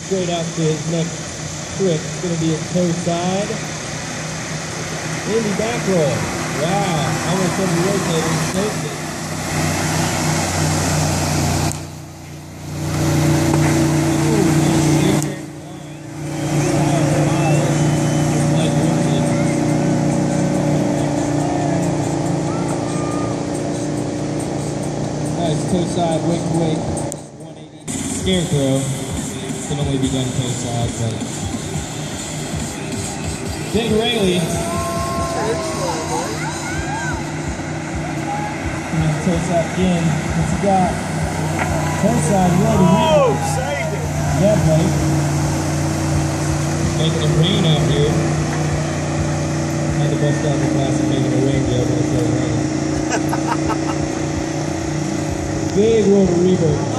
Straight out to his next trick. It's going to be a toe side. Indy back roll. Wow. Almost under rotating. Safety. Nice toe side, wake, 180. Scarecrow. Can only be done toe side, but Big Rayleigh. Toe side again. What's he got? Toe side, really. Oh, saved it. Yeah, buddy. Making it rain out here. Had the bus stop in class and making it rain, yeah, but it's raining. Big rotor reverb.